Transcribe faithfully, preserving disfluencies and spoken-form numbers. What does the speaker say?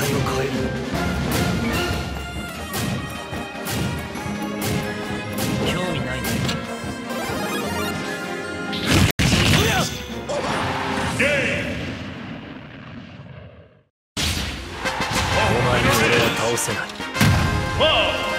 界を変える。興味ないね。お前に俺は倒せない。